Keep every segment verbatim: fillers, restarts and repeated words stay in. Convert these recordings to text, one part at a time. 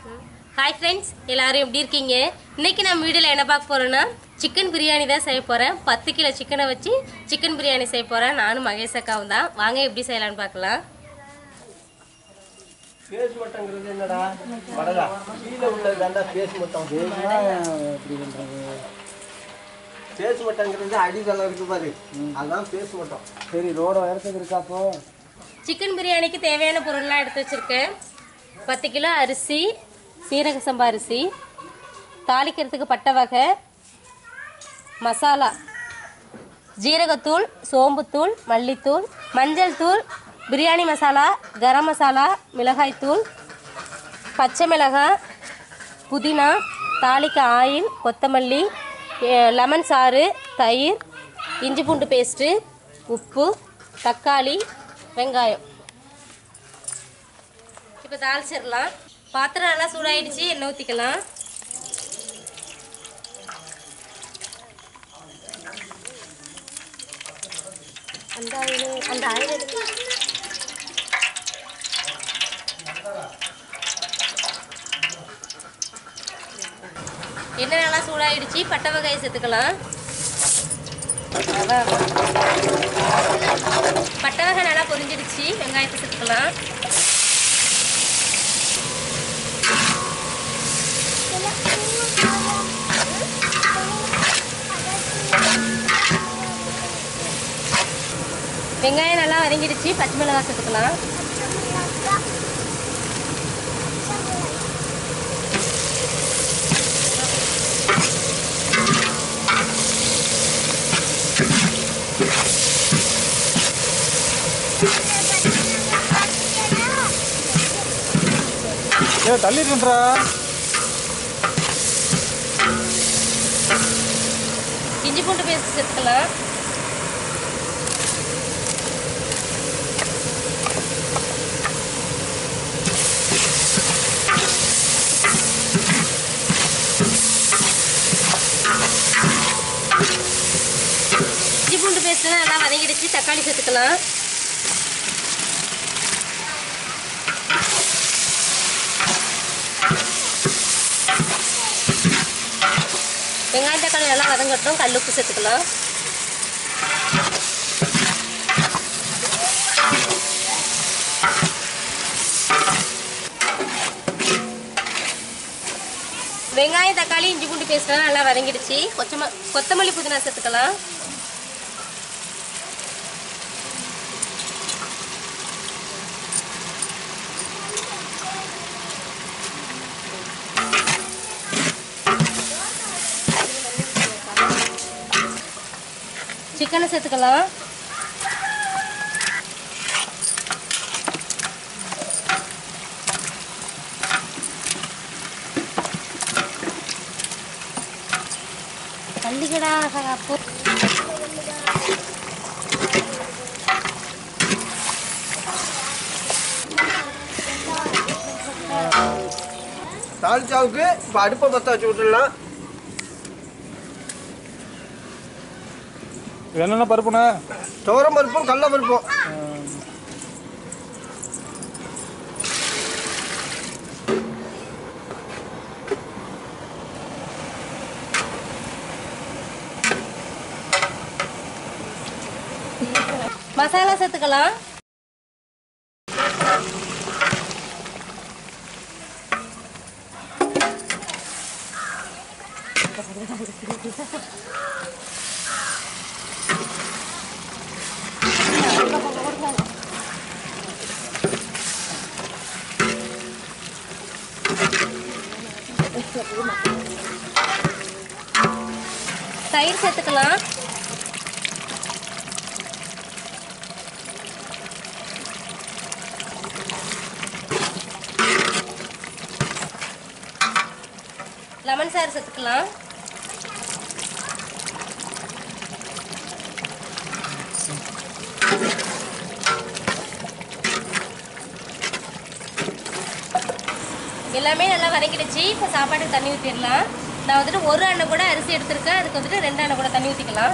Hi friends எல்லாரும் எப்படி இருக்கீங்க? இன்னைக்கு நம்ம வீடியோல என்ன பார்க்க போறோம்னா சிக்கன் பிரியாணி தான் செய்ய போறேன். பத்து கிலோ சிக்கனை வச்சு சிக்கன் பிரியாணி செய்ய போறேன். நானும் மகேஷ் அக்காவும் தான். வாங்க எப்படி செய்யலாம்னு பார்க்கலாம். பேஸ் மட்டங்கிறது என்னடா? வடகா. கீழ உள்ளதாண்டா பேஸ் மட்டம். பேஸ்னா எப்படி பண்றது? பேஸ் மட்டங்கிறது அடிதளம் இருக்கு பாரு. அதான் பேஸ் மட்டம். சரி ரோட உயரத்துக்கு இருக்கா அப்போ? சிக்கன் பிரியாணிக்கு தேவையான பொருள்லாம் எடுத்து வச்சிருக்கேன். பத்து கிலோ அரிசி, சீரக சம்பா அரிசி, தாளிக்கிறதுக்கு பட்டை வகை, மசாலா, ஜீரகத்தூள், சோம்புத்தூள், மல்லித்தூள், மஞ்சள் தூள், பிரியாணி மசாலா, கரம் மசாலா, மிளகாய்த்தூள், பச்சை மிளகாய், புதினா, தாளிக்க ஆயில், கொத்தமல்லி, லெமன் சாறு, தயிர், இஞ்சி பூண்டு பேஸ்ட்டு, உப்பு, தக்காளி, வெங்காயம். இப்போ தாளிச்சிடலாம். பாத்திரம் நல்லா சூடாயிடுச்சு. எண்ணெய் ஊற்றிக்கலாம். அந்த ஆயில் அந்த ஆயில் எடுத்து எண்ணெய் நல்லா சூடாயிடுச்சு. பட்டை வகையை சேர்த்துக்கலாம். பட்டை வகை நல்லா பொரிஞ்சிடுச்சு. வெங்காயத்தை சேர்த்துக்கலாம். வெங்காயம் நல்லா வதங்கிடுச்சு. பச்சை மிளகாய் சேர்த்துக்கலாம். தள்ளி இருக்குன்றா. இஞ்சி பூண்டு பேஸ்ட் சேர்த்துக்கலாம். இஞ்சி பூண்டு பேஸ்ட் நல்லா வதங்கிடுச்சு. தக்காளி சேர்த்துக்கலாம். வெங்காயம் தக்காளி நல்லா வதங்கட்டும். கல் உப்பு சேர்த்துக்கலாம். வெங்காயம் தக்காளி இஞ்சி பூண்டு பேஸ்ட்லாம் நல்லா வதங்கிடுச்சு. கொச்சம கொத்தமல்லி புதினா சேர்த்துக்கலாம். சிக்கனை சேர்த்துக்கலாம். பள்ளிக்கடா அப்போ தாளிச்சாவுக்கு இப்போ அடுப்பை பற்ற வச்சு விட்டுடலாம். என்னென்ன பருப்புண்ணா? துவரம் பருப்பும் கடல பருப்பும். மசாலா சேர்த்துக்கலாம். தயிர் சேர்த்துக்கலாம். லெமன் சாறு சேர்த்துக்கலாம். எல்லாமே நல்லா வதக்கிடுச்சு. இப்போ சாப்பாட்டுக்கு தண்ணி ஊற்றிடலாம். நான் வந்துட்டு ஒரு அண்ணை கூட அரிசி எடுத்துருக்கேன். அதுக்கு வந்துட்டு ரெண்டு அண்ணை கூட தண்ணி ஊற்றிக்கலாம்.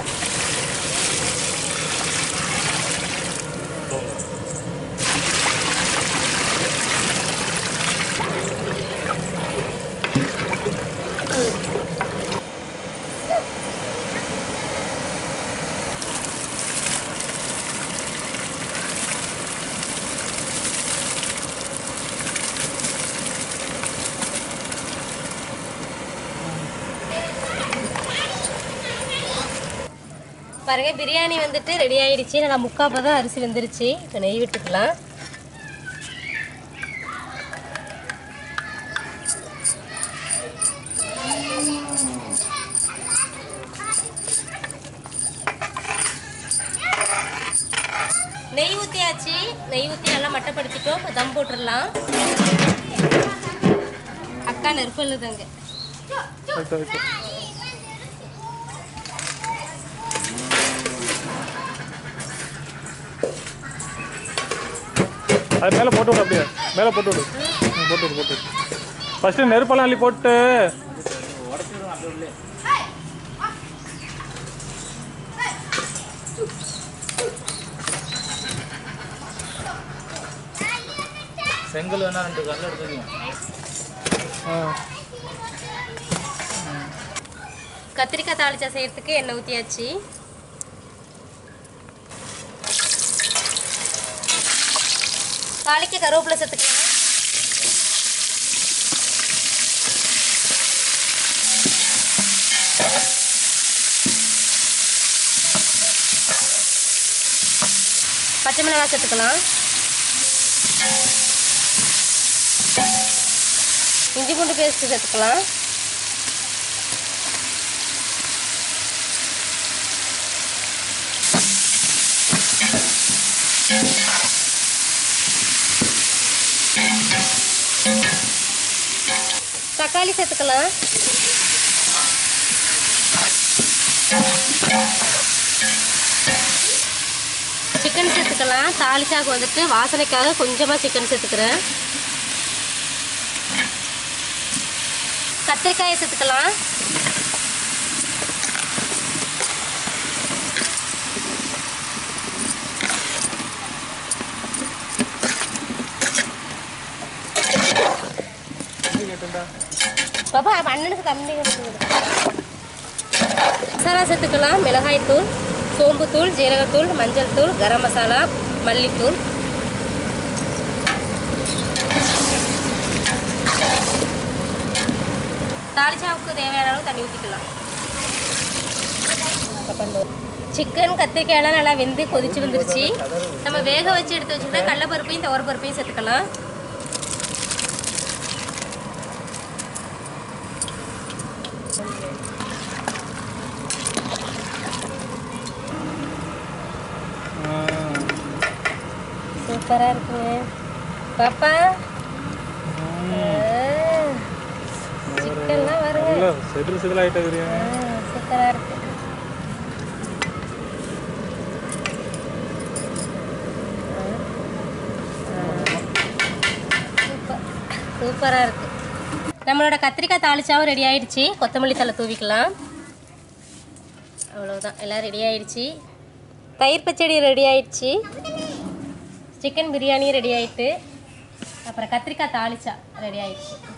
பாருங்க பிரியாணி வந்துட்டு ரெடி ஆயிடுச்சு. நல்லா முக்கால் தான் அரிசி வெந்துருச்சு. இப்போ நெய் விட்டுக்கலாம். நெய் ஊற்றியாச்சு. நெய் ஊற்றி நல்லா மட்டப்படுத்திட்டோம். இப்போ தம் போட்டுடலாம். அக்கா நெருப்பு இல்லதுங்க. அது மேலே போட்டு விடு. அப்படியே மேலே போட்டு விடு. போட்டு விடு போட்டு ஃபஸ்ட்டு நெருப்பெல்லாம் அள்ளி போட்டு செங்கல் வேணா ரெண்டு கல் எடுத்துக்கோங்க. கத்திரிக்காய் தாளிச்சா செய்யறதுக்கு எண்ணெய் ஊற்றியாச்சு. தாளிக்க கருவேப்பிலை சேர்த்துக்கலாம். பச்சை மிளகாய் சேர்த்துக்கலாம். இஞ்சி பூண்டு பேஸ்ட் சேர்த்துக்கலாம். தக்காளி சேர்த்துக்கலாம். சிக்கன் சேர்த்துக்கலாம். தாளிச்சாக்கு வந்துட்டு வாசனைக்காக கொஞ்சமாக சிக்கன் சேர்த்துக்கிறேன். கத்திரிக்காயை சேர்த்துக்கலாம். பாப்பா அண்ணனுக்கு கம்மி மசாலா சேர்த்துக்கலாம். மிளகாய்த்தூள், சோம்புத்தூள், ஜீரகத்தூள், மஞ்சள் தூள், கரம் மசாலா, மல்லித்தூள். தாளிச்சாவுக்கு தேவையான அளவு தண்ணி ஊற்றிக்கலாம். சிக்கன் கத்திரிக்காயெல்லாம் நல்லா வெந்து கொதிச்சு வந்துருச்சு. நம்ம வேக வச்சு எடுத்து வச்சுக்கிட்டா கடலைப்பருப்பையும் துவரப்பருப்பையும் சேர்த்துக்கலாம். சூப்பராக இருக்குங்க பாப்பா. சிக்கன்லாம் வருங்க. செதில் செதில் ஆகிட்டே சூப்பராக இருக்கு. சூப்பர் சூப்பராக இருக்கு. நம்மளோட கத்திரிக்காய் தாளிச்சாவும் ரெடி ஆயிடுச்சு. கொத்தமல்லி தழை தூவிக்கலாம். அவ்வளோதான், எல்லாம் ரெடி ஆயிடுச்சு. தயிர் பச்சடி ரெடி ஆயிடுச்சு. சிக்கன் பிரியாணி ரெடி ஆயிட்டு. அப்புறம் கத்திரிக்காய் தாளிச்சா ரெடி ஆயிடுச்சு.